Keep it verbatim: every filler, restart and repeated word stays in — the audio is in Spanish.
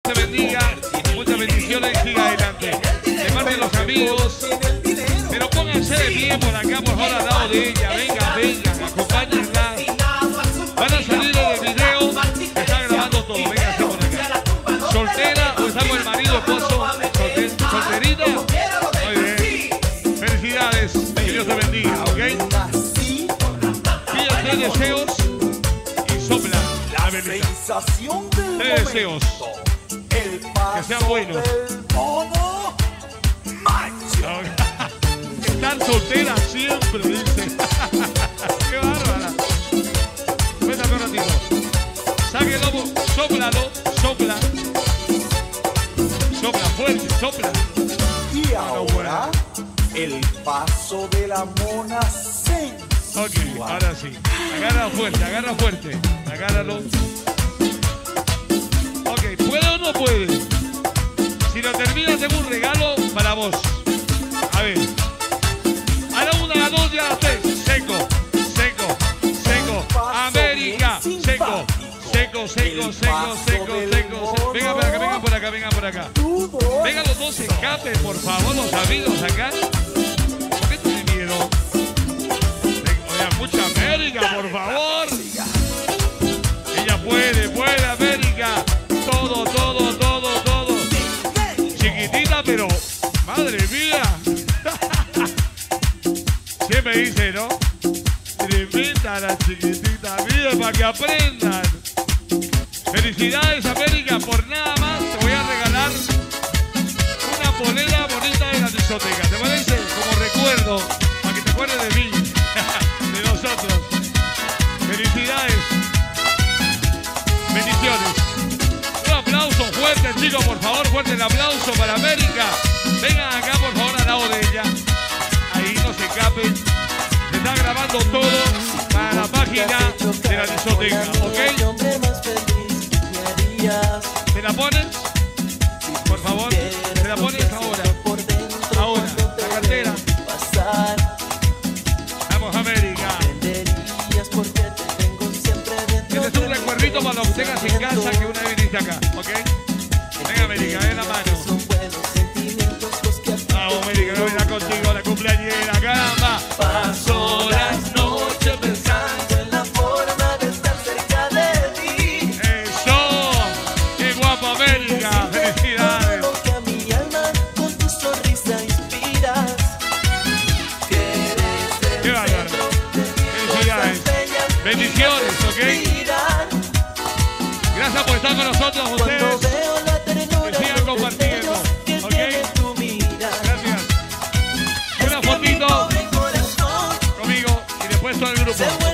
te bendiga. Muchas bendiciones y siga adelante. Le manden los amigos. Pero pónganse de pie por acá, por favor, al lado de ella. Venga, venga, acompáñenla. Van a salir en el video que está grabando todo. Venga, así por acá. ¿Soltera o está con el marido, esposo? Solter, ¿Solterita? Muy bien. Felicidades. Que Dios te bendiga, ¿ok? Pide tres deseos y sopla la velita. Tres deseos. Que sean buenos. Estar soltera siempre, dice. Qué bárbara. Cuéntame un ratito. Saque el lobo, sóplalo, sopla. Sopla fuerte, sopla. Y ahora, el paso de la mona sensual. Ok, ahora sí. Agarra fuerte, agarra fuerte. Agárralo. Ok, ¿puede o no puede? Si lo termina, tengo un regalo para vos. A ver. A la una, a la dos y a la tres. Seco, seco, seco. América, seco. Seco, seco, seco, seco, seco. Venga por acá, venga por acá, venga por acá. Vengan los dos escapes, por favor, los amigos acá. ¿Por qué tiene miedo? Oiga, mucha América, por favor. Ella puede, puede, América. Todo, todo, todo, todo. Chiquitita, pero madre mía. Siempre dice, ¿no? Tremenda la chiquitita. Miren, para que aprendan. Felicidades, América. Por nada más te voy a regalar una polera bonita de la discoteca. ¿Te parece? Como recuerdo, para que te acuerdes de mí, de nosotros. Felicidades. Bendiciones. Un aplauso fuerte, chicos, por favor. Fuerte el aplauso para América. Vengan acá, por favor, al lado de ella. Ahí no se escapen. Se está grabando todo para la página de la discoteca, ¿ok? ¿Se la pones? Por favor, ¿se la pones ahora? Ahora, la cartera. Vamos, América. Este es un recuerdito para los que tengas en casa que una vez viniste acá, ¿ok? Venga, América, ven la mano. Vamos, América, que venga contigo la cumpleañera, caramba. Paso las noches pensando en la forma de estar cerca de ti. Eso, qué guapa América, felicidades. Todo lo que a mi alma con tu sonrisa inspiras. Que eres el Qué bárbaro. centro de mis Felicidades. cosas bellas. Bendiciones, ¿ok? Gracias por estar con nosotros, ustedes. Cuando veo la ternura, Que sigan los compartiendo, destellos que ¿ok? tiene tu mirada. Gracias. Una Es que mi fotito pobre corazón conmigo y después todo el grupo. se